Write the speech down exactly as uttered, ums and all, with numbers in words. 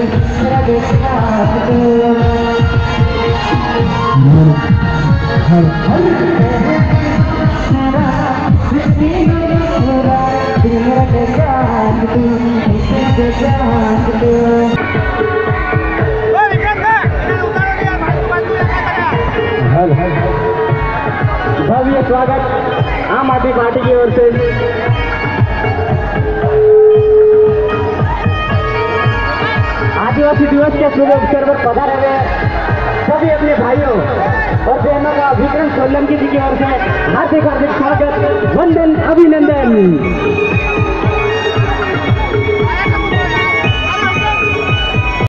भव्य स्वागत आम आदमी पार्टी की ओर से। आदिवासी दिवस के शुभ अवसर पर पधारे हुए सभी अपने भाइयों और बहनों का विक्रम सोलंकी जी की ओर से हार्दिक हार्दिक स्वागत, वंदन, अभिनंदन।